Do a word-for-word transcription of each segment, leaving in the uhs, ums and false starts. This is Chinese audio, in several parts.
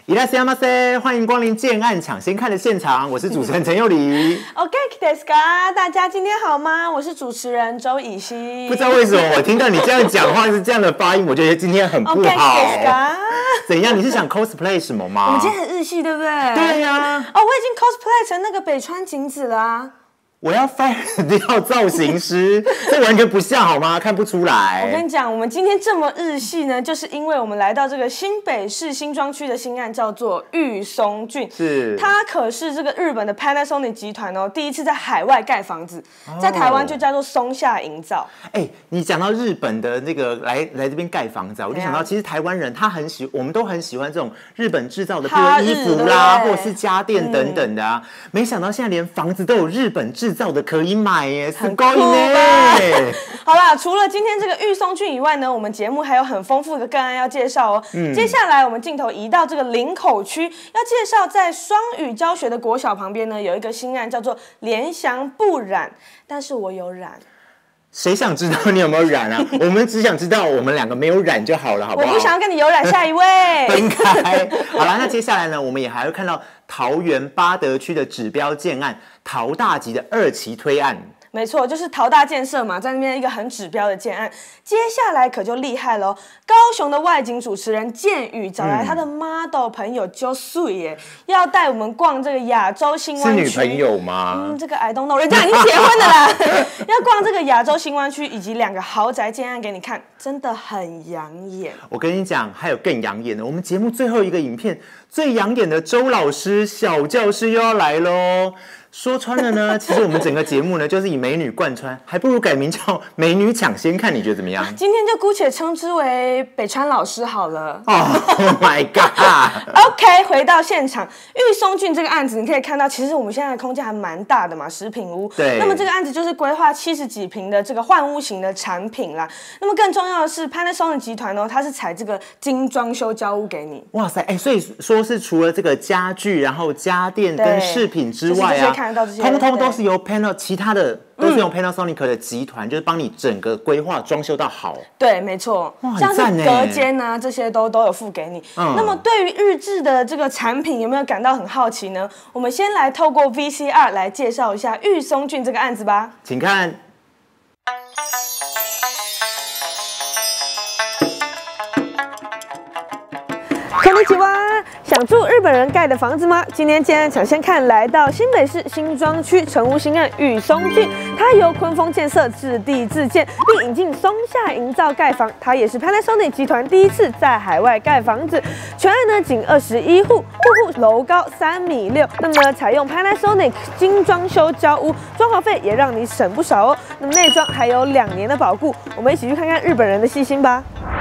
いらっしゃいませ，欢迎光临建案抢先看的现场，我是主持人陈佑礼。 OK， ですか？大家今天好吗？我是主持人周以希。 不知道为什么我听到你这样讲话是这样的发音，我觉得今天很不好。 OK， ですか？ 怎样？你是想 cosplay 什么吗？ 我们今天很日系，对不对？ 对呀、啊。 哦，我已经 cosplay 成那个北川景子了、啊。 我要 fire 掉造型师，这完全不像好吗？看不出来。 我跟你讲，我们今天这么日系呢，就是因为我们来到这个新北市新庄区的新案，叫做玉松郡。 是， 它可是这个日本的 Panasonic 集团哦，第一次在海外盖房子，在台湾就叫做松下营造。 哎、欸，你讲到日本的那个来来这边盖房子啊，我就想到，其实台湾人他很喜，我们都很喜欢这种日本制造的，比如衣服啦，或者是家电等等的啊。嗯、没想到现在连房子都有日本制造的可以买耶，很酷吧？好啦，除了今天这个玉松郡以外呢，我们节目还有很丰富的个案要介绍哦。嗯、接下来我们镜头移到这个林口区，要介绍在双语教学的国小旁边呢，有一个新案叫做联翔不染，但是我有染。 谁想知道你有没有染啊？我们只想知道我们两个没有染就好了，好不好？ 我不想要跟你有染，下一位。 分开。好了，那接下来呢，我们也还会看到桃园八德区的指标建案桃大吉的二期推案。 没错，就是桃大建设嘛，在那边一个很指标的建案。接下来可就厉害了，高雄的外景主持人建宇找来他的 model 朋友就水耶，要带我们逛这个亚洲新湾区。 是女朋友吗？ 嗯，这个 I don't know， 人家已经结婚了啦。要逛这个亚洲新湾区以及两个豪宅建案给你看，真的很养眼。 我跟你讲，还有更养眼的，我们节目最后一个影片最养眼的周老师小教室又要来喽。说穿了呢，其实我们整个节目呢，就是以美女贯穿，还不如改名叫“美女抢先看”，你觉得怎么样？ 今天就姑且称之为北川老师好了。 Oh my god！OK， 回到现场，玉松郡这个案子，你可以看到，其实我们现在的空间还蛮大的嘛，十坪屋。 对。 那么这个案子就是规划七十几坪的这个换屋型的产品啦。那么更重要的是 ，Panasonic 集团哦，它是采这个精装修交屋给你。 哇塞，哎、欸，所以说是除了这个家具，然后家电跟饰品之外啊。通通都是由 Panasonic， 其他的都是用 Panasonic 的集团，嗯、就是帮你整个规划装修到好。 对，没错，像是隔间啊这些都都有付给你。嗯、那么对于日制的这个产品有没有感到很好奇呢？我们先来透过 V C R 来介绍一下玉松郡这个案子吧。 请看。 こんにちは。想住日本人盖的房子吗？今天建案抢先看来到新北市新庄区成屋新案玉松郡，它由坤丰建设自地自建，并引进松下营造盖房。它也是 Panasonic 集团第一次在海外盖房子。全案呢仅二十一户，户户楼高三米六。那么呢，采用 Panasonic 精装修交屋，装潢费也让你省不少哦。那么内装还有两年的保固。我们一起去看看日本人的细心吧。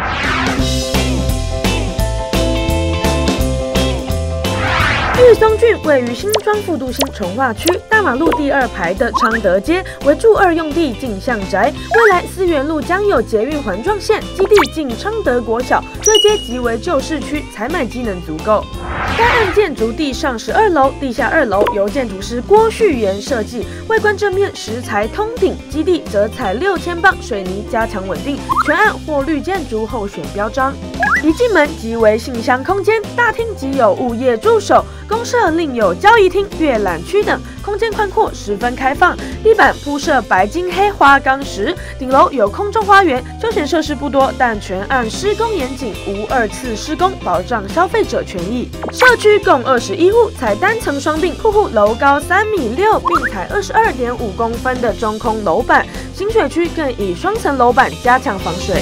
玉松郡位于新庄副都心重划区大马路第二排的昌德街，为住二用地镜像宅。未来思源路将有捷运环状线，基地近昌德国小，对接即为旧市区，采买机能足够。该案建筑地上十二楼，地下二楼由建筑师郭旭元设计，外观正面石材通顶，基地则采六千磅水泥加强稳定。全案或绿建筑候选标章。一进门即为信箱空间，大厅即有物业助手，公设另有交易厅、阅览区等，空间宽阔，十分开放。地板铺设白金黑花岗石，顶楼有空中花园，休闲设施不多，但全案施工严谨，无二次施工，保障消费者权益。社区共二十一户，采单层双并，户户楼高三米六，并采二十二点五公分的中空楼板。新水区更以双层楼板加强防水。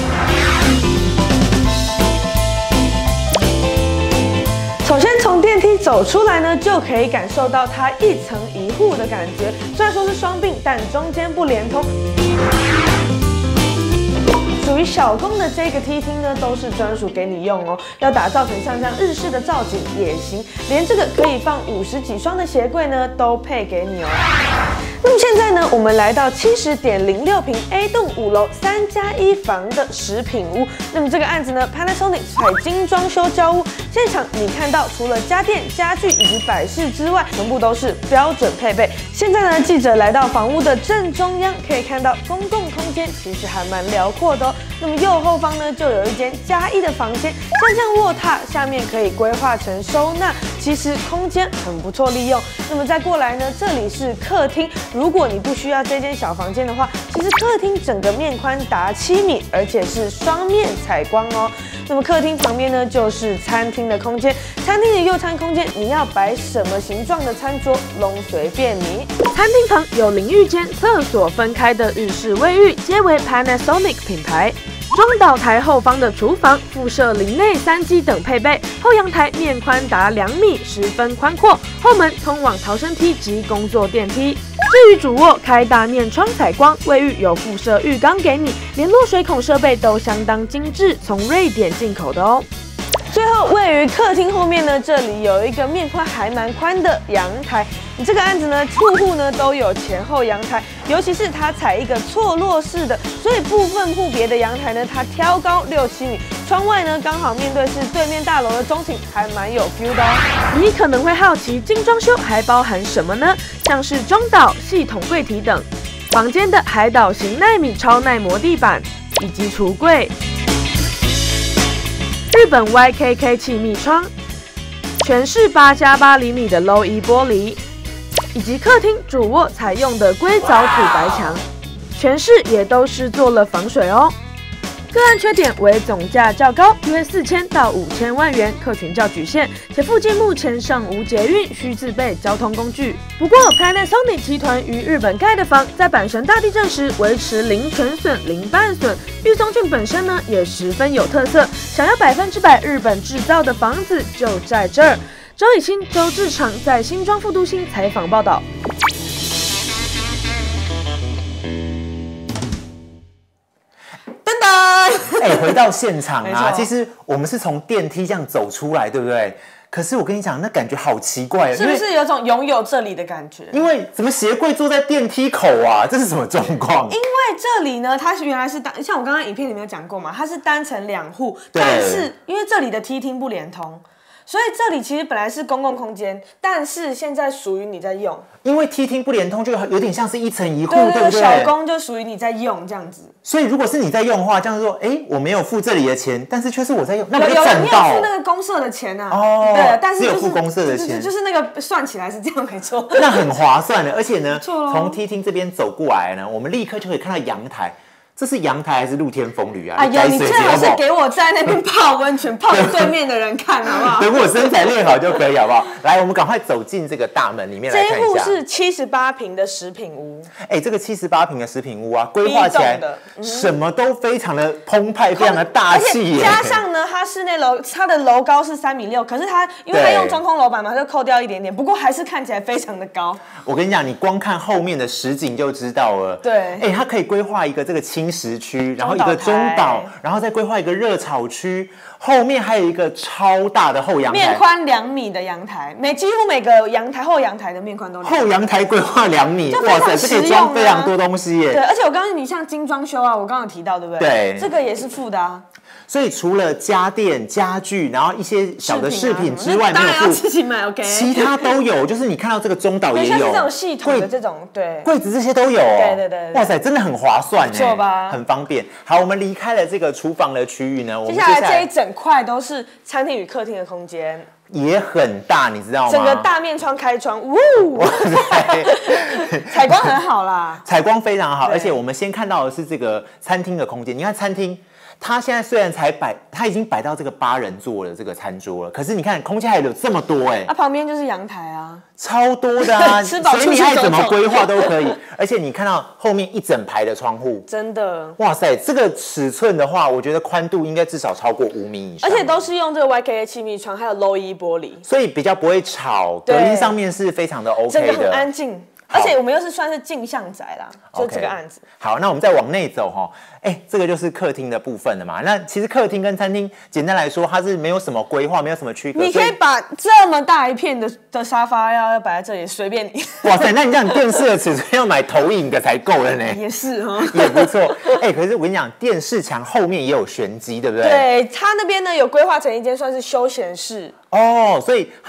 首先从电梯走出来呢，就可以感受到它一层一户的感觉。虽然说是双并，但中间不连通。属于小公的这个梯厅呢，都是专属给你用哦。要打造成像这样日式的造景也行，连这个可以放五十几双的鞋柜呢，都配给你哦。那么现在呢，我们来到七十点零六坪 A 栋五楼三加一房的十品屋。那么这个案子呢 ，Panasonic 采精装修交屋，现场你看到除了家电、家具以及摆饰之外，全部都是标准配备。现在呢，记者来到房屋的正中央，可以看到公共空间其实还蛮辽阔的哦。那么右后方呢，就有一间加一的房间， 降降卧榻下面可以规划成收纳，其实空间很不错利用。那么再过来呢，这里是客厅，如果你不需要这间小房间的话，其实客厅整个面宽达七米，而且是双面采光哦。那么客厅旁边呢，就是餐厅的空间。餐厅的用餐空间，你要摆什么形状的餐桌，拢随便你。餐厅旁有淋浴间、厕所分开的日式卫浴，皆为 Panasonic 品牌。中岛台后方的厨房附设林内三机等配备，后阳台面宽达两米，十分宽阔。后门通往逃生梯及工作电梯。至于主卧开大面窗采光，卫浴有附设浴缸给你，连落水孔设备都相当精致，从瑞典进口的哦。最后，位于客厅后面呢，这里有一个面宽还蛮宽的阳台。你这个案子呢，户户呢都有前后阳台，尤其是它采一个错落式的，所以部分户别的阳台呢，它挑高六七米，窗外呢刚好面对是对面大楼的中庭，还蛮有 feel 的哦。你可能会好奇，精装修还包含什么呢？像是中岛系统柜体等，房间的海岛型奈米超耐磨地板，以及橱柜。日本 Y K K 气密窗，全是八加八厘米的 Low E 玻璃，以及客厅主卧采用的硅藻土白墙，全室也都是做了防水哦。个案缺点为总价较高，约四千到五千万元，客群较局限，且附近目前尚无捷运，需自备交通工具。不过 Panasonic 集团于日本盖的房，在阪神大地震时维持零全损、零半损。玉松郡本身呢也十分有特色，想要百分之百日本制造的房子就在这儿。周以清、周志长在新庄副都心采访报道。 哎，回到现场啊，其实我们是从电梯这样走出来，对不对？可是我跟你讲，那感觉好奇怪， 是不是有种拥有这里的感觉？ 因为怎么鞋柜坐在电梯口啊？这是什么状况？ 因为这里呢，它是原来是单，像我刚刚影片里面有讲过嘛，它是单层两户，但是因为这里的梯厅不连通。所以这里其实本来是公共空间，但是现在属于你在用。因为梯厅不连通，就有点像是一层一户， 对 对, 对不对？ 小公就属于你在用这样子。 所以如果是你在用的话，这样说，哎，我没有付这里的钱，但是却是我在用，那我就赚到。 有， 你有付那个公社的钱啊？哦，对，但是、就是、 有付公社的钱， 就是那个算起来是这样没错。 那很划算的，而且呢，从梯厅这边走过来呢，我们立刻就可以看到阳台。这是阳台还是露天风吕啊？ 哎呀，你最好是给我在那边泡温泉，泡给对面的人看，好不好？ 等我身材练好就可以，好不好？来，我们赶快走进这个大门里面来看一下。 这一户是七十八坪的食品屋。 哎，这个七十八坪的食品屋啊，规划起来什么都非常的澎湃，非常的大气。 加上呢，它室内楼它的楼高是三米六，可是它因为它用中空楼板嘛，就扣掉一点点，不过还是看起来非常的高。 我跟你讲，你光看后面的实景就知道了。 对， 哎，它可以规划一个这个轻食区，然后一个中岛，然后再规划一个热炒区，后面还有一个超大的后阳台， 面宽两米的阳台，每几乎每个阳台后阳台的面宽都两米。 后阳台规划两米，哇塞，这可以装非常多东西耶。 对，而且我刚刚你像精装修啊，我刚刚有提到，对不对？ 对， 这个也是附的啊。 所以除了家电、家具，然后一些小的饰品之外，没有附， 自己买 OK， 其他都有。就是你看到这个中岛也有， 像是这种系统的这种，对， 柜子这些都有。 对对对， 哇塞，真的很划算， 不错吧？ 很方便。好，我们离开了这个厨房的区域呢，我们接下来这一整块都是餐厅与客厅的空间。 也很大，你知道吗？ 整个大面窗开窗，呜，采光很好啦， 采光非常好。而且我们先看到的是这个餐厅的空间，你看餐厅。它现在虽然才摆，它已经摆到这个八人座的这个餐桌了，可是你看空间还有这么多哎、欸， 啊，旁边就是阳台啊， 超多的啊， 吃饱所以你爱怎么规划都可以。而且你看到后面一整排的窗户， 真的， 哇塞，这个尺寸的话，我觉得宽度应该至少超过五米以上， 而且都是用这个 Y K A 气密窗，还有 Low E 玻璃， 所以比较不会吵，隔音上面是非常的 OK 的， 整个很安静。而且我们又是算是镜像宅啦，就这个案子。 好，那我们再往内走哈，哎，这个就是客厅的部分了嘛。那其实客厅跟餐厅，简单来说，它是没有什么规划，没有什么区隔。 你可以把这么大一片的的沙发要要摆在这里，随便你。 哇塞，那你这样电视的尺寸要买投影的才够了呢。 也是哦， 也不错。哎，可是我跟你讲，电视墙后面也有玄机，对不对？ 对，它那边呢有规划成一间算是休闲室哦，所以它。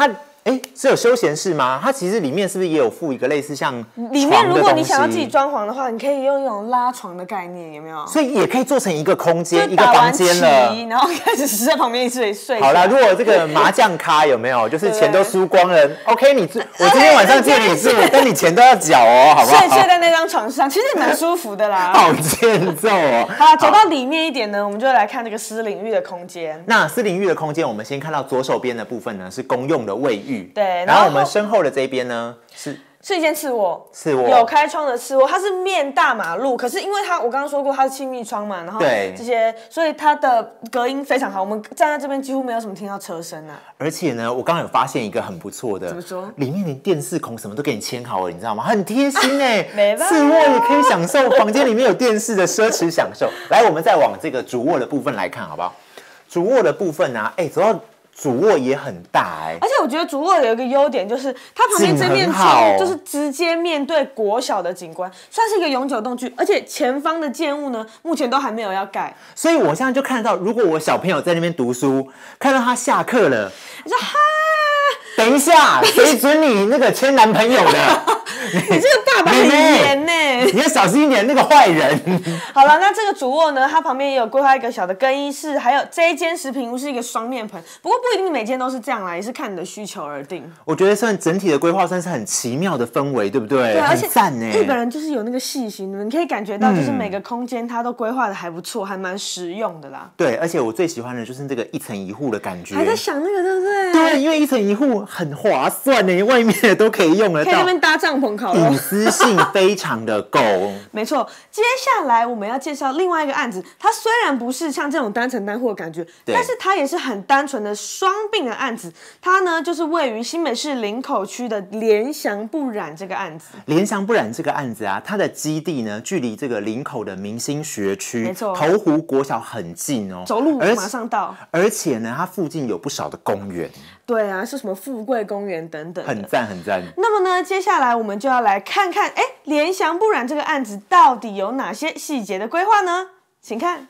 哎，是有休闲室吗？它其实里面是不是也有附一个类似像里面如果你想要自己装潢的话，你可以用一种拉床的概念，有没有？ 所以也可以做成一个空间、一个房间了。 然后开始在旁边睡睡。 好啦，如果这个麻将咖有没有，就是钱都输光了 ，OK， 你住，我今天晚上借你住，但你钱都要缴哦，好不好？ 睡睡在那张床上，其实也蛮舒服的啦。 好欠揍哦！ 好，走到里面一点呢，我们就来看这个私领域的空间。 那私领域的空间，我们先看到左手边的部分呢是公用的卫浴， 对， 然后我们身后的这边呢是。 是一间次卧， 次卧有开窗的次卧，它是面大马路，可是因为它我刚刚说过它是气密窗嘛，然后这些，所以它的隔音非常好，我们站在这边几乎没有什么听到车声啊。 而且呢，我刚刚有发现一个很不错的， 怎么说？ 里面连电视孔什么都给你牵好了，你知道吗？很贴心哎、欸， 没办法， 次卧也可以享受房间里面有电视的奢侈享受。来，我们再往这个主卧的部分来看，好不好？主卧的部分啊，哎、欸，走到。主卧也很大哎、欸， 而且我觉得主卧有一个优点，就是它旁边这面窗就是直接面对国小的景观，算是一个永久动距。而且前方的建物呢，目前都还没有要盖， 所以我现在就看得到，如果我小朋友在那边读书，看到他下课了， 你说哈， 等一下，谁准你那个牵男朋友的？ 你这个爸爸很严呢， 你要小心一点，那个坏人。 好了，那这个主卧呢，它旁边也有规划一个小的更衣室，还有这一间食品屋是一个双面盆，不过不一定每间都是这样啦，也是看你的需求而定。 我觉得算整体的规划算是很奇妙的氛围，对不对？ 对，而且赞呢。 日本人就是有那个细心，你可以感觉到，就是每个空间它都规划的还不错，还蛮实用的啦。 对，而且我最喜欢的就是这个一层一户的感觉。 还在想那个，对不对？ 对，因为一层一户很划算呢，外面的都可以用得到， 可以那边搭帐篷烤肉， 隐私性非常的够。 没错，接下来我们要介绍另外一个案子，它虽然不是像这种单层单户的感觉，但是它也是很单纯的双并的案子。它呢就是位于新北市林口区的联翔不染这个案子。 联翔不染这个案子啊，它的基地呢距离这个林口的明星学区， 没错， 头湖国小很近哦， 走路马上到。 而且呢，它附近有不少的公园。 对啊，是什么富贵公园等等， 很赞很赞。 那么呢，接下来我们就要来看看，哎，联翔不染这个案子到底有哪些细节的规划呢？请看。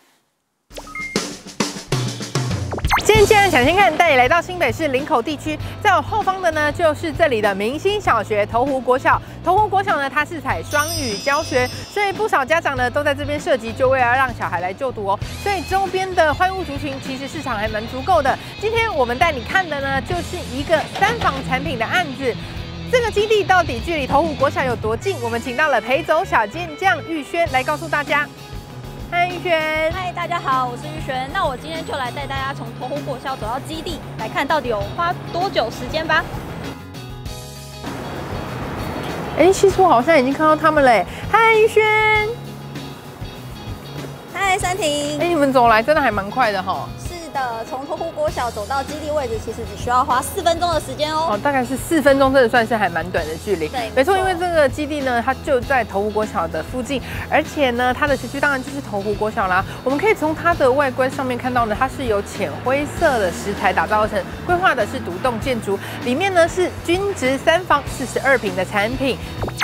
今天既然想先看，带你来到新北市林口地区，在我后方的呢，就是这里的明星小学头湖国小。头湖国小呢，它是采双语教学，所以不少家长呢都在这边设籍，就为了让小孩来就读哦。所以周边的欢屋族群其实市场还蛮足够的。今天我们带你看的呢，就是一个三房产品的案子。这个基地到底距离头湖国小有多近？我们请到了陪走小健将玉轩来告诉大家。嗨，玉轩。 嗨，大家好，我是玉轩。那我今天就来带大家从头湖国小走到基地，来看到底有花多久时间吧。 哎，其实我好像已经看到他们嘞。嗨，玉轩。 嗨，珊婷。 哎，你们走来真的还蛮快的哈。 是的，从头湖国小走到基地位置，其实只需要花四分钟的时间哦。 哦，大概是四分钟，真的算是还蛮短的距离。 对， 没错，因为这个基地呢，它就在头湖国小的附近，而且呢，它的学区当然就是头湖国小啦。我们可以从它的外观上面看到呢，它是由浅灰色的石材打造而成，规划的是独栋建筑，里面呢是均值三房四十二坪的产品。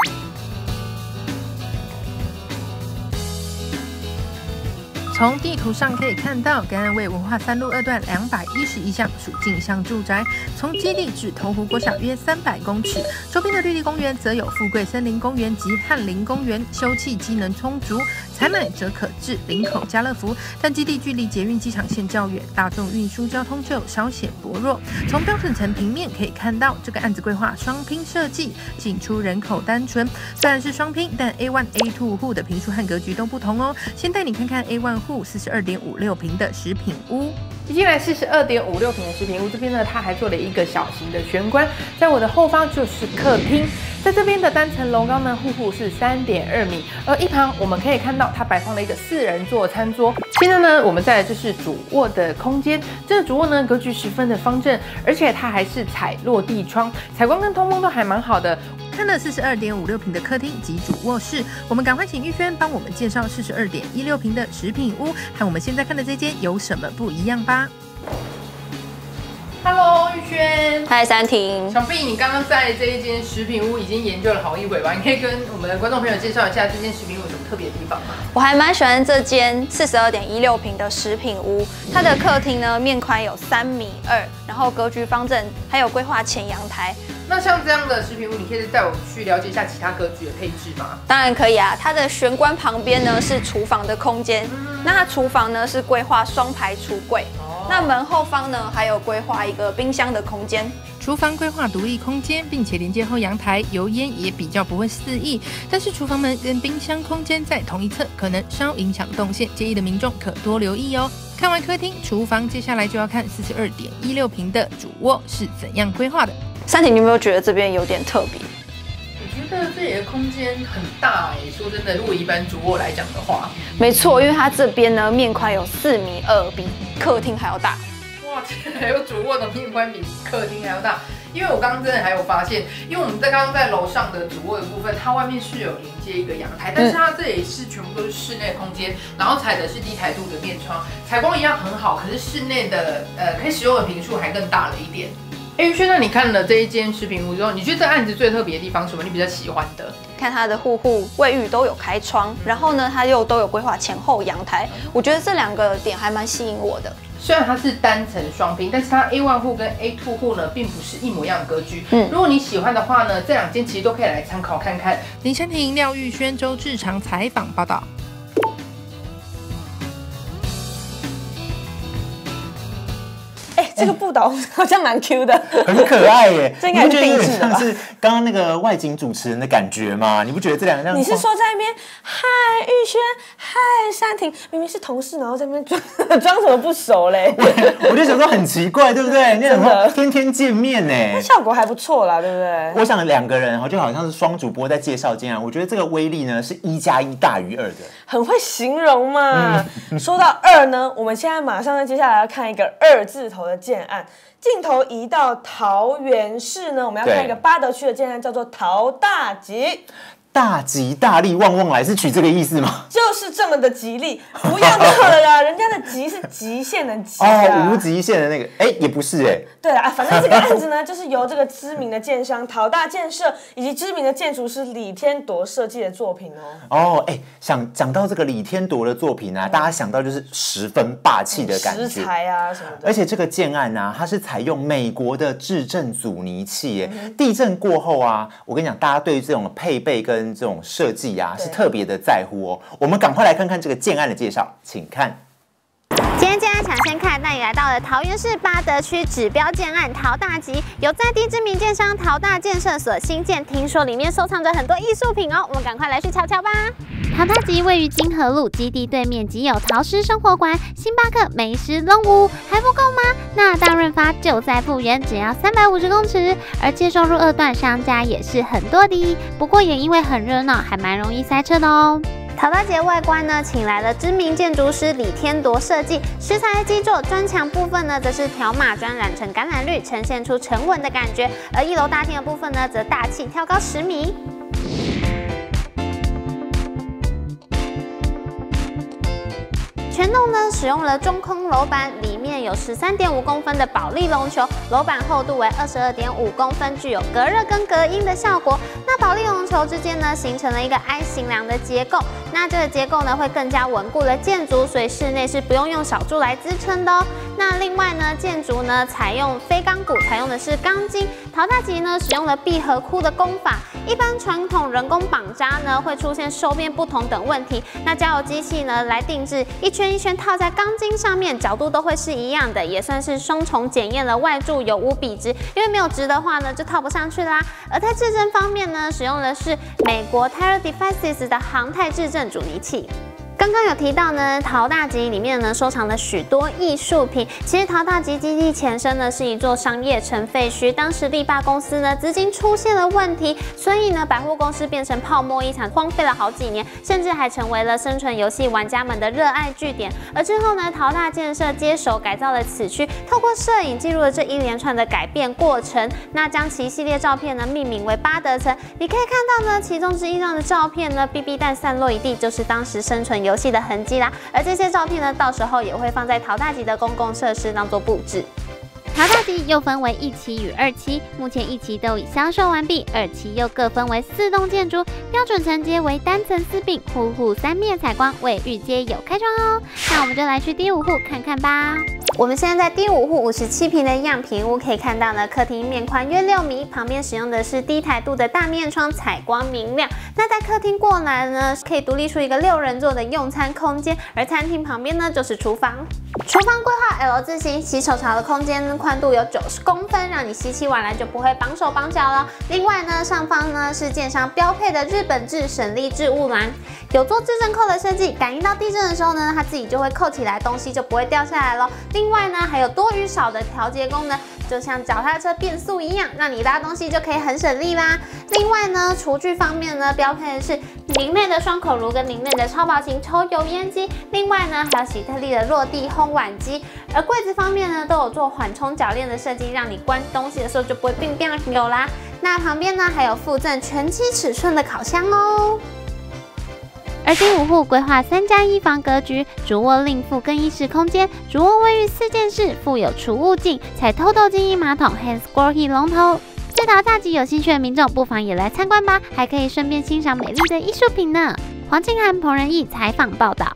从地图上可以看到，甘安卫文化三路二段两百一十一巷属进项住宅，从基地至头湖国小约三百公尺，周边的绿地公园则有富贵森林公园及翰林公园，休憩机能充足，采买则可至林口家乐福。但基地距离捷运机场线较远，大众运输交通就稍显薄弱。从标准层平面可以看到，这个案子规划双拼设计，进出人口单纯。虽然是双拼，但 A 一 A 二 户的坪数和格局都不同哦。先带你看看 A 一 户四十二点五六坪的食品屋。一进来四十二点五六坪的食品屋，这边呢，它还做了一个小型的玄关，在我的后方就是客厅。在这边的单层楼高呢，户户是三点二米，而一旁我们可以看到它摆放了一个四人座餐桌。现在呢，我们再来就是主卧的空间。这个主卧呢，格局十分的方正，而且它还是采落地窗，采光跟通风都还蛮好的。看了四十二点五六坪的客厅及主卧室，我们赶快请玉轩帮我们介绍四十二点一六坪的食品屋，和我们现在看的这间有什么不一样吧。Hello， 玉轩。 嗨，珊婷。 想必你刚刚在这一间食品屋已经研究了好一会吧？你可以跟我们的观众朋友介绍一下这间食品屋有什么特别的地方吗？ 我还蛮喜欢这间四十二点一六平的食品屋，它的客厅呢面宽有三米二，然后格局方正，还有规划前阳台。 那像这样的食品屋，你可以带我们去了解一下其他格局的配置吗？ 当然可以啊，它的玄关旁边呢是厨房的空间，嗯、那它厨房呢是规划双排橱柜，哦、那门后方呢还有规划一个冰箱的空间。 厨房规划独立空间，并且连接后阳台，油烟也比较不会四溢。但是厨房门跟冰箱空间在同一侧，可能稍影响动线，介意的民众可多留意哦。看完客厅、厨房，接下来就要看四十二点一六平的主卧是怎样规划的。 珊婷，你有没有觉得这边有点特别？ 我觉得这里的空间很大哎，说真的，如果一般主卧来讲的话， 没错，因为它这边呢面宽有四米二，比客厅还要大。 哇，还有主卧的面宽比客厅还要大。因为我刚刚真的还有发现，因为我们在刚刚在楼上的主卧的部分，它外面是有连接一个阳台，但是它这里是全部都是室内空间，然后采的是低台度的面窗，采光一样很好，可是室内的呃可以使用的坪数还更大了一点。哎，于轩，那你看了这一间食品屋之后，你觉得这案子最特别的地方是什么？你比较喜欢的？ 看它的户户卫浴都有开窗，然后呢，它又都有规划前后阳台，我觉得这两个点还蛮吸引我的。 虽然它是单层双拼，但是它 A 一 户跟 A 二 户呢，并不是一模一样的格局。嗯，如果你喜欢的话呢，这两间其实都可以来参考看看。林珊婷、廖玉轩、周志长采访报道。 这个布导好像蛮 Q 的， 很可爱耶。 这应该是定制的吧？ 是刚刚那个外景主持人的感觉吗？你不觉得这两个？ 你是说在那边嗨玉轩，嗨珊婷，明明是同事，然后在那边装装什么不熟嘞？ 我, 我就想说很奇怪，对不对？那种天天见面呢， 那效果还不错啦，对不对？ 我想两个人就好像是双主播在介绍这样，我觉得这个威力呢是一加一大于二的， 很会形容嘛。嗯、说到二呢，我们现在马上呢，接下来要看一个二字头的建案。镜头移到桃园市呢，我们要看一个八德区的建案，叫做陶大吉。 大吉大利旺旺来是取这个意思吗？ 就是这么的吉利，不要闹了啦！人家的吉是极限的吉啊， 哦，无极限的那个，哎、欸，也不是哎、欸。 对啊，反正这个案子呢，就是由这个知名的建商陶大建设以及知名的建筑师李天铎设计的作品哦。 哦，哎、欸，想讲到这个李天铎的作品啊，嗯、大家想到就是十分霸气的感觉， 石材啊什么的。 而且这个建案啊，它是采用美国的制震阻尼器耶，嗯、地震过后啊，我跟你讲，大家对于这种配备跟这种设计啊是特别的在乎哦。我们赶快来看看这个建案的介绍，请看。 今天建案抢先看，带你来到了桃园市八德区指标建案陶大吉，由在地知名建商陶大建设所新建，听说里面收藏着很多艺术品哦，我们赶快来去瞧瞧吧。陶大吉位于金河路基地对面，即有陶师生活馆、星巴克、美食龙屋，还不够吗？那大润发就在复原，只要三百五十公尺，而接收入二段商家也是很多的，不过也因为很热闹，还蛮容易塞车的哦。陶大吉外观呢，请来了知名建筑师李天铎设计，石材基座砖墙部分呢，则是条码砖染成橄榄绿，呈现出沉稳的感觉。而一楼大厅的部分呢，则大气挑高十米。全栋呢使用了中空楼板，里面有十三点五公分的保利龙球，楼板厚度为二十二点五公分，具有隔热跟隔音的效果。那保利龙球之间呢形成了一个 I 型梁的结构，那这个结构呢会更加稳固的建筑，所以室内是不用用小柱来支撑的哦。那另外呢，建筑呢采用非钢骨，采用的是钢筋。陶大吉呢使用了闭合箍的工法，一般传统人工绑扎呢会出现收边不同等问题，那交由机器呢来定制，一圈一圈套在钢筋上面，角度都会是一样的，也算是双重检验了外柱有无笔直，因为没有直的话呢就套不上去啦。而在制震方面呢，使用的是美国 Terra Devices 的航太制震阻尼器。刚刚有提到呢，陶大吉里面呢收藏了许多艺术品。其实陶大吉基地前身呢是一座商业城废墟，当时力霸公司呢资金出现了问题，所以呢百货公司变成泡沫一场，荒废了好几年，甚至还成为了生存游戏玩家们的热爱据点。而之后呢，陶大建设接手改造了此区，透过摄影记录了这一连串的改变过程，那将其系列照片呢命名为八德城。你可以看到呢，其中之一张的照片呢，B B弹散落一地，就是当时生存游戏的痕迹啦。而这些照片呢，到时候也会放在陶大吉的公共设施当做布置。 淘大集又分为一期与二期，目前一期都已销售完毕，二期又各分为四栋建筑，标准承接为单层四并，户户三面采光，卫浴皆有开窗哦。那我们就来去第五户看看吧。我们现在在第五户五十七坪的样品屋，可以看到呢，客厅面宽约六米，旁边使用的是低台度的大面窗，采光明亮。那在客厅过来呢，可以独立出一个六人座的用餐空间，而餐厅旁边呢就是厨房。厨房规划 L 字形，洗手槽的空间宽度有九十公分，让你洗起碗来就不会绑手绑脚了。另外呢，上方呢是建商标配的日本制省力置物篮，有做自震扣的设计，感应到地震的时候呢，它自己就会扣起来，东西就不会掉下来咯。另外呢，还有多与少的调节功能，就像脚踏车变速一样，让你拉东西就可以很省力啦。另外呢，厨具方面呢，标配的是明内的双口炉跟明内的超薄型抽油烟机，另外呢还有喜特利的落地烘碗机。而柜子方面呢，都有做缓冲铰链的设计，让你关东西的时候就不会变变扭啦。那旁边呢还有附赠全漆尺寸的烤箱哦。而第五户规划三加一房格局，主卧另附更衣室空间，主卧卫浴四件式，附有储物镜，采透透精英马桶 ，Hand Squirty 龙头。对淘大集有兴趣的民众，不妨也来参观吧，还可以顺便欣赏美丽的艺术品呢。黄静涵、彭仁义采访报道。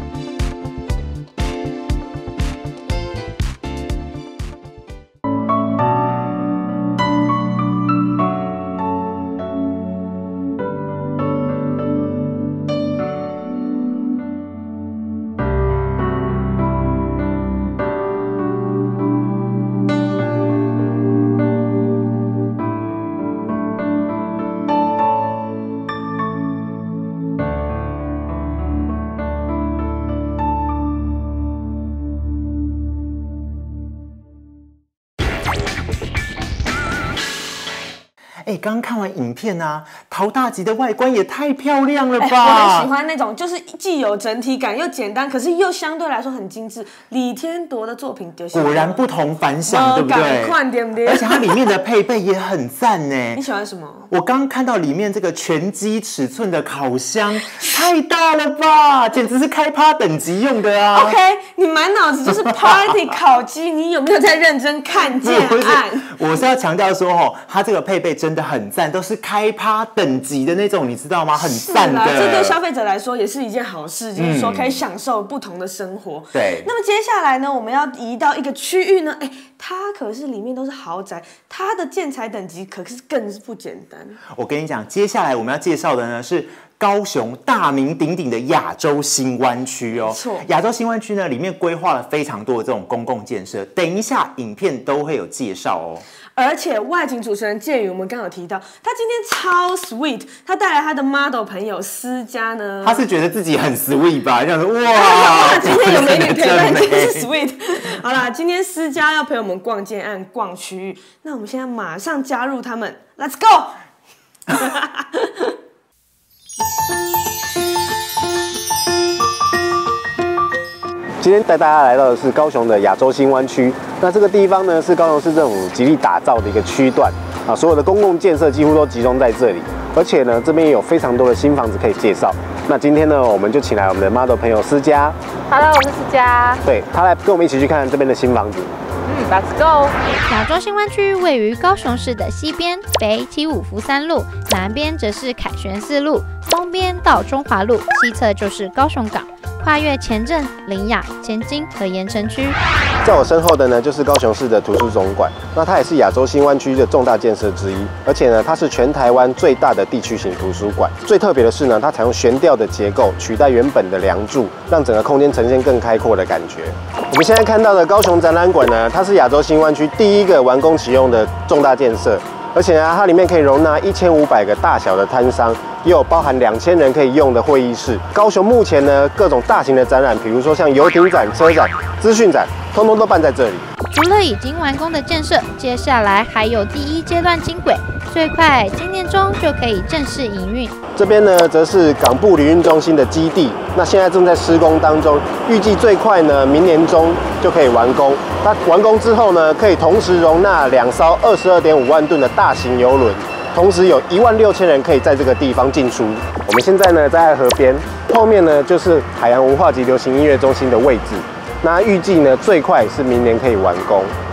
哎，刚刚看完影片啊，淘大集的外观也太漂亮了吧！ 欸、我很喜欢那种，就是既有整体感又简单，可是又相对来说很精致。李天铎的作品就是果然不同凡响，对不对？ 快点点！ 而且它里面的配备也很赞呢。 你喜欢什么？ 我刚刚看到里面这个全机尺寸的烤箱，太大了吧，简直是开趴等级用的啊 ！OK， 你满脑子就是 party 烤鸡，你有没有在认真看建案？ 我是要强调说，哦，它这个配备真的很赞，都是开趴等级的那种，你知道吗？很赞的。 这对消费者来说也是一件好事，就是说可以享受不同的生活。 对。 那么接下来呢，我们要移到一个区域呢，哎，它可是里面都是豪宅，它的建材等级可是更是不简单。 我跟你讲，接下来我们要介绍的呢是高雄大名鼎鼎的亚洲新湾区哦。 错， 亚洲新湾区呢里面规划了非常多的这种公共建设，等一下影片都会有介绍哦。 而且外景主持人建宇，我们刚刚有提到，他今天超 sweet， 他带来他的 model 朋友思佳呢， 他是觉得自己很 sweet 吧，这样子哇， 哇今天有美女陪伴，真是 sweet。好啦，今天思佳要陪我们逛建案、逛区域，那我们现在马上加入他们 ，Let's go 。 今天带大家来到的是高雄的亚洲新湾区。那这个地方呢，是高雄市政府极力打造的一个区段啊，所有的公共建设几乎都集中在这里。而且呢，这边也有非常多的新房子可以介绍。那今天呢，我们就请来我们的 model 朋友思佳。 Hello， 我是思佳。 对，他来跟我们一起去看这边的新房子。 嗯 ，Let's go。 亚洲新湾区位于高雄市的西边，北起五福三路，南边则是凯旋四路，东边到中华路，西侧就是高雄港。跨越前镇、苓雅、前金和盐城区。 在我身后的呢，就是高雄市的图书总馆。那它也是亚洲新湾区的重大建设之一，而且呢，它是全台湾最大的地区型图书馆。最特别的是呢，它采用悬吊的结构取代原本的梁柱，让整个空间呈现更开阔的感觉。我们现在看到的高雄展览馆呢，它是亚洲新湾区第一个完工启用的重大建设。而且呢，它里面可以容纳一千五百个大小的摊商，也有包含两千人可以用的会议室。高雄目前呢，各种大型的展览，比如说像游艇展、车展、资讯展，通通都办在这里。 除了已经完工的建设，接下来还有第一阶段轻轨，最快今年中就可以正式营运。 这边呢，则是港部旅运中心的基地，那现在正在施工当中，预计最快呢，明年中就可以完工。那完工之后呢，可以同时容纳两艘二十二点五万吨的大型邮轮，同时有一万六千人可以在这个地方进出。我们现在呢，在爱河边，后面呢就是海洋文化及流行音乐中心的位置。那预计呢，最快是明年可以完工。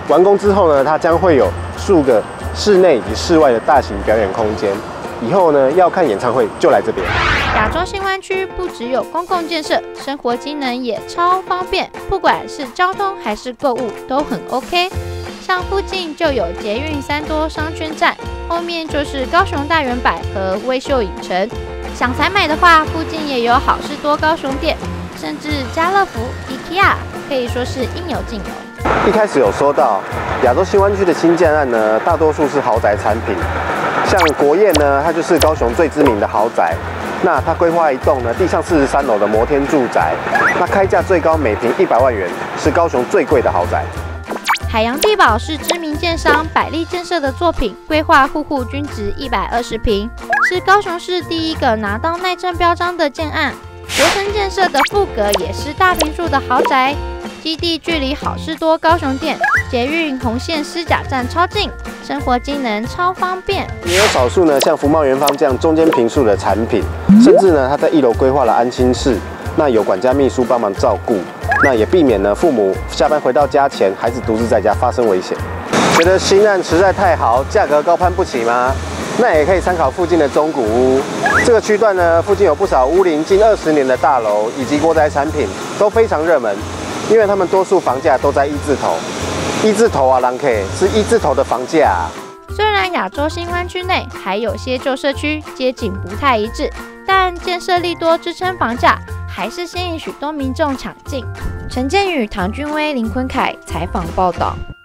完工之后呢，它将会有数个室内以及室外的大型表演空间。以后呢，要看演唱会就来这边。 亚洲新湾区不只有公共建设，生活机能也超方便，不管是交通还是购物都很 OK。像附近就有捷运三多商圈站，后面就是高雄大圆百和威秀影城。想采买的话，附近也有好事多高雄店，甚至家乐福、IKEA， 可以说是应有尽有。 一开始有说到亚洲新湾区的新建案呢，大多数是豪宅产品。像国宴呢，它就是高雄最知名的豪宅。那它规划一栋呢，地上四十三楼的摩天住宅，那开价最高每平一百万元，是高雄最贵的豪宅。 海洋地堡是知名建商百利建设的作品，规划户户均值一百二十平，是高雄市第一个拿到耐震标章的建案。国城建设的富格也是大坪数的豪宅，基地距离好事多高雄店、捷运红线狮甲站超近，生活机能超方便。 也有少数呢，像福茂园方这样中间坪数的产品，甚至呢，它在一楼规划了安心室，那有管家秘书帮忙照顾，那也避免呢父母下班回到家前，孩子独自在家发生危险。觉得新案实在太豪，价格高攀不起吗？那也可以参考附近的中古屋。这个区段呢，附近有不少屋龄近二十年的大楼以及国宅产品，都非常热门，因为他们多数房价都在一字头。一字头啊，人客是一字头的房价啊。 虽然亚洲新湾区内还有些旧社区街景不太一致，但建设力多支撑房价，还是吸引许多民众抢进。陈建宇、唐俊威、林坤凯采访报道。